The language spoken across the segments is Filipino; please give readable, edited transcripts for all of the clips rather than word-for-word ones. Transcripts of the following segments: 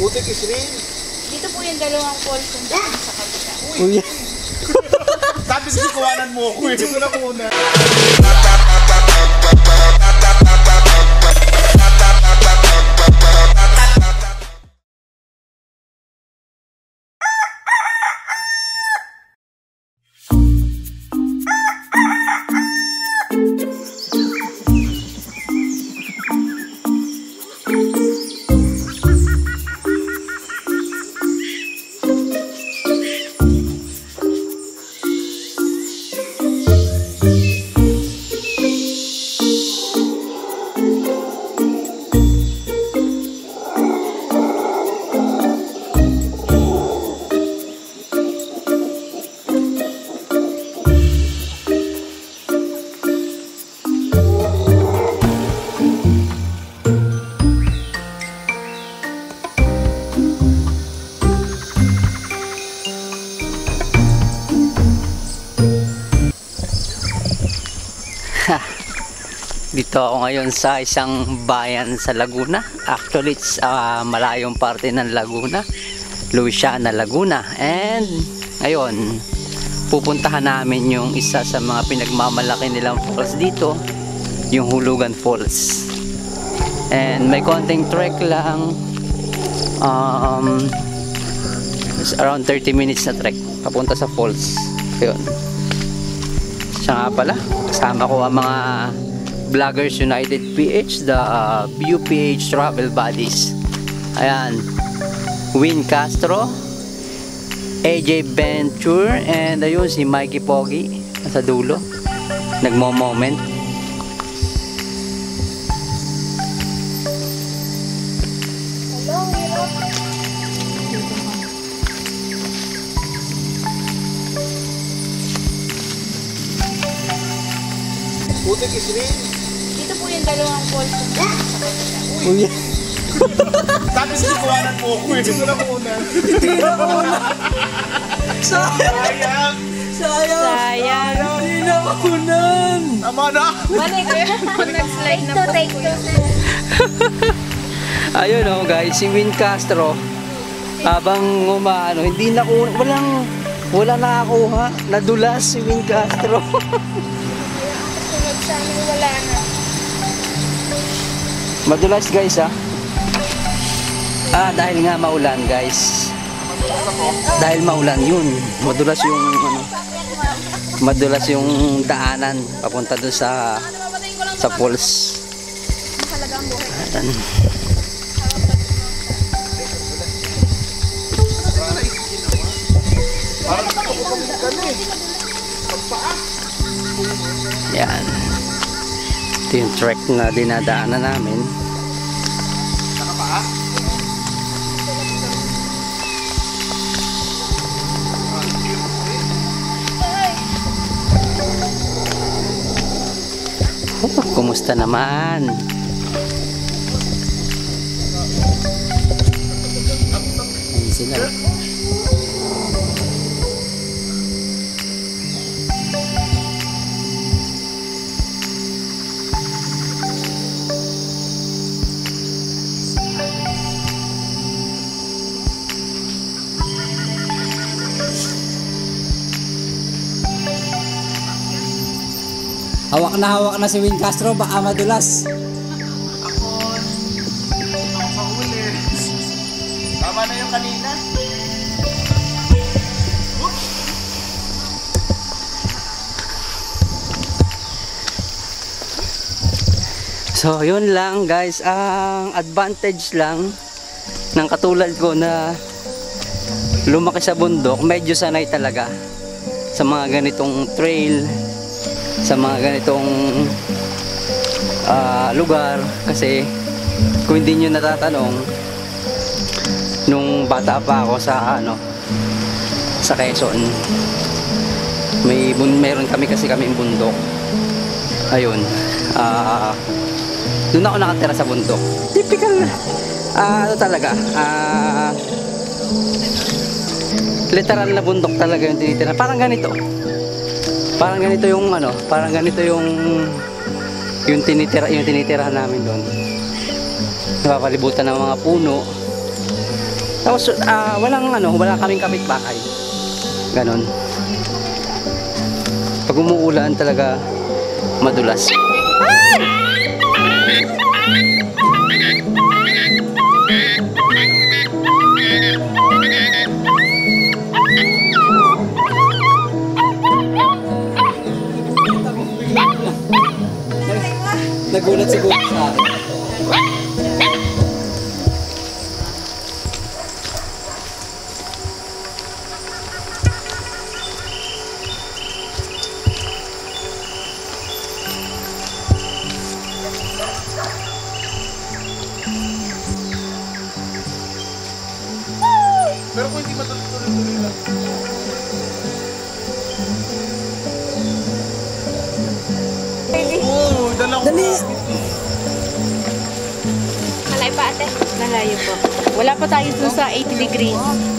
Putik Israel. Dito po yung dalawang falls nandun sa kabila. Uy. Sabi sa kuwanan mo ako eh. Ito na muna. Dito ako ngayon sa isang bayan sa Laguna. Actually, it's malayong parte ng Laguna, Luisiana, Laguna. And ngayon, pupuntahan namin yung isa sa mga pinagmamalaki nilang falls dito, yung Hulugan Falls. And may konting trek lang, around 30 minutes na trek papunta sa falls. Ayun. Siya nga pala, kasama ko ang mga Vloggers United PH, the BUPH travel buddies. Ayan, Win Castro, AJ Venture, and ayun si Mikey Pogi sa dulo, nagmo-moment. Putik Israel. Dito po yung dalawang falls nandun sa kabila. Uy. Sabi sa kuwanan mo ako eh. Ito na muna. Sayang. Sayang. Hindi na makunan. Tama na. Balik. Nag-slide na po po yun. Ayun o guys, si Win Castro habang umaano, hindi na wala nakakuha, nadulas si Win Castro. Sunod sa amin wala na. Madulas guys dahil nga maulan guys. Dahil maulan yun, madulas yung daanan papunta doon sa falls. Ayan. Yan. Ito yung trek na dinadaanan namin. Kumusta naman? Ayan sila. Hawak na si Win Castro, baka madulas. Tama na yung kanina. So yun lang guys, ang advantage lang ng katulad ko na lumaki sa bundok, medyo sanay talaga sa mga ganitong trail, sa mga ganitong lugar. Kasi kung hindi nyo natatanong, nung bata pa ako sa Quezon, meron kasi kaming bundok. Ayun, doon ako nakatira sa bundok. Typical talaga, literal na bundok talaga yung tinitira. Parang ganito yung tinitirahan namin doon. Napapalibutan ng mga puno. Tapos wala kaming kapitbahay. Ganon. Pag umuulan talaga madulas. Nagulat siguro sa akin. Pero kung hindi matuloy-tuloy lang. Oo, dala ko. Dali! Malay pa ate. Malayo po. Wala pa tayo dun sa 80 degrees.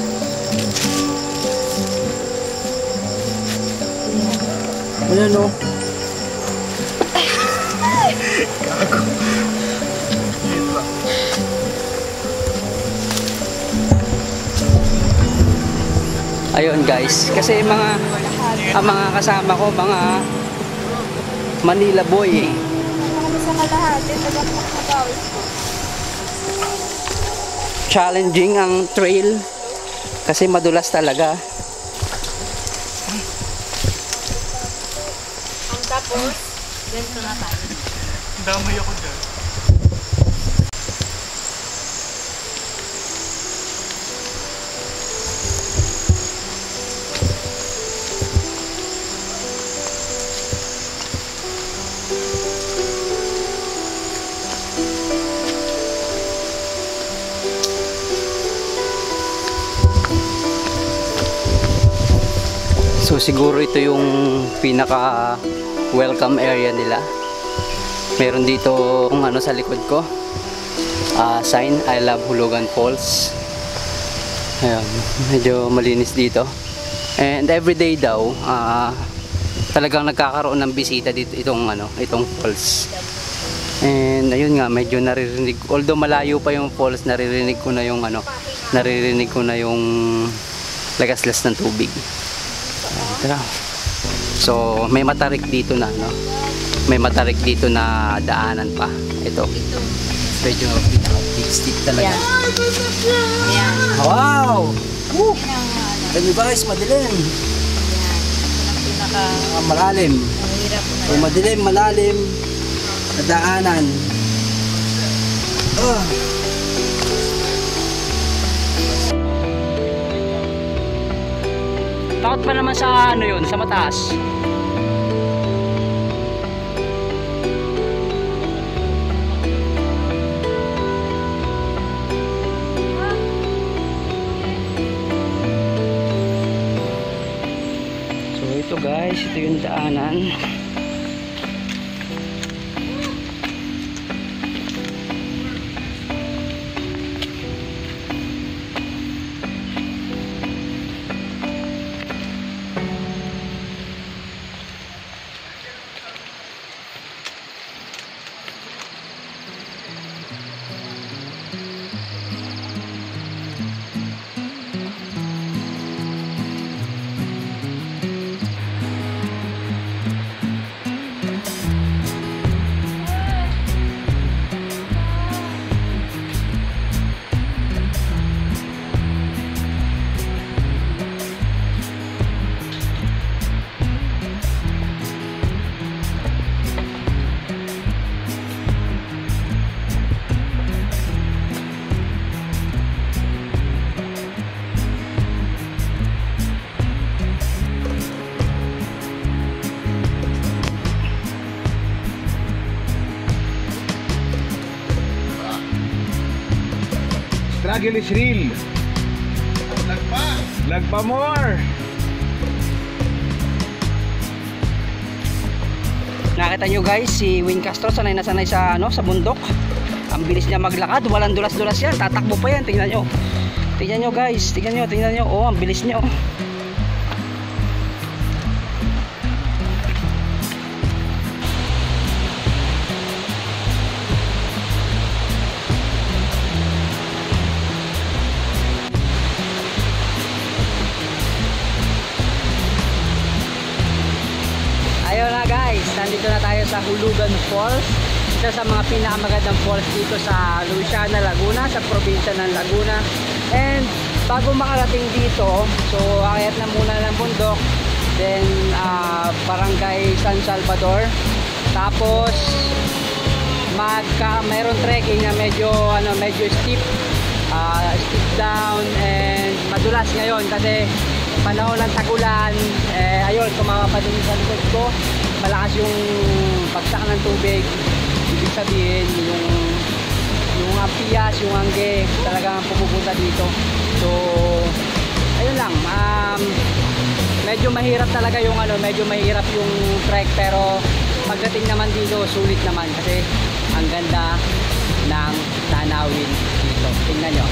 Ayan o. Ayun guys, kasi ang mga kasama ko, mga Manila boy. Ano sa kalahati, tagapagpagaw. Challenging ang trail kasi madulas talaga. Ang tapos, ganito na tayo. Damay ako dyan. So siguro ito yung pinaka welcome area nila. Meron dito kung ano sa likod ko. Sign, I love Hulugan Falls. Ayan, medyo malinis dito. And everyday daw, talagang nagkakaroon ng bisita dito itong falls. And ayun nga, medyo naririnig, although malayo pa yung falls, naririnig ko na yung lagaslas ng tubig. Tara. So may matarik dito na may matarik dito na daanan pa. Ito medyo big stick talaga. Ayan. Wow! Woo! Ganyan guys, madilim. Ayan. Ang pinaka Malalim. mahirap na So, madilim, malalim na daanan. Oh. Takot pa naman sa sa mataas. So ito guys, ito yung daanan. Struggle is real. Lagpa. Lagpa more. Nakita nyo guys, si Win Castro sanay na sanay sa bundok. Ang bilis niya maglakad, walang dulas-dulas yan, tatakbo pa yan. Tingnan nyo. Tingnan nyo guys, tingnan nyo. Oh, ang bilis niya oh. sa Hulugan Falls. Isa sa mga pinakamagandang falls dito sa Luisiana, Laguna, sa probinsya ng Laguna. And bago makarating dito, so akyat na muna ng bundok, then Barangay San Salvador. Tapos mayroon trekking na medyo steep, steep down, and madulas ngayon kasi panahon ng tagulan. Ayun, tumama pa din sa likod ko, malakas yung bagsak ng tubig. Ibig sabihin yung apiyas, yung angge talagang pumupunta dito. So ayun lang, medyo mahirap talaga yung medyo mahirap yung trek, pero pagdating naman dito sulit naman kasi ang ganda ng tanawin dito. Tingnan nyo.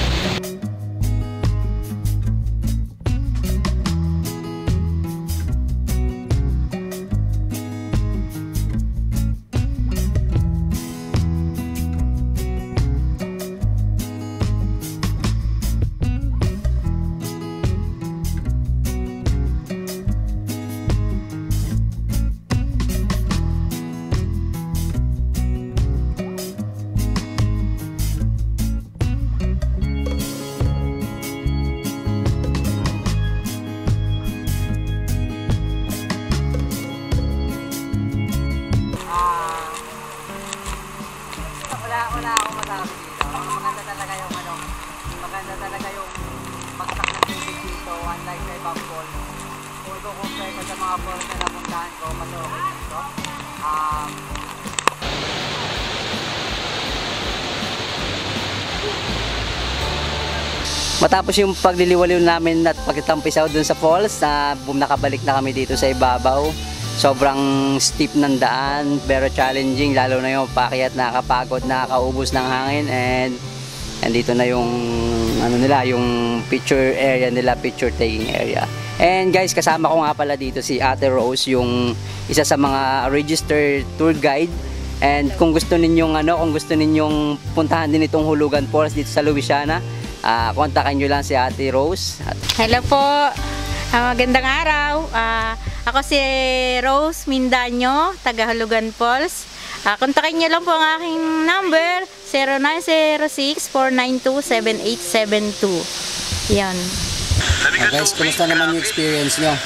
Wala akong masabi dito. Maganda talaga yung bagsak ng tubig dito, unlike sa ibang falls. Kung i-compare ko sa mga falls na napuntahan ko, mas okay dito. Matapos yung pagliliwaliw namin at pagtampisaw dun sa falls, nakabalik na kami dito sa ibabaw. Sobrang steep ng daan, pero challenging, lalo na yung paakyat, nakakapagod, nakakaubos ng hangin, and dito na yung yung picture area nila, picture taking area. And guys, kasama ko nga pala dito si Ate Rose, yung isa sa mga registered tour guide. And kung gusto ninyong puntahan din itong Hulugan Falls dito sa Luisiana, kontakin nyo lang si Ate Rose. Hello po. Magandang araw. Ako si Rose Mindanyo, taga Hulugan Falls. Kontakin niyo lang po ang aking number, 0906-492-7872. Yan. Guys, kumusta naman yung experience nyo?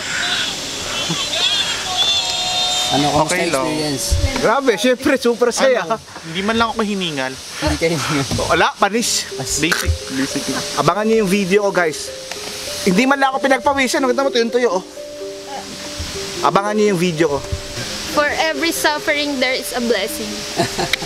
Kumusta Okay lang. experience? Grabe, syempre, super saya. Hindi man lang ako hiningal. Hindi kayo Wala, panis. Basic. Abangan niyo yung video ko, guys. Hindi man lang ako pinagpawisan. Ang ganda mo, tuyo-tuyo, oh. Abangan niyo yung video ko. For every suffering, there is a blessing.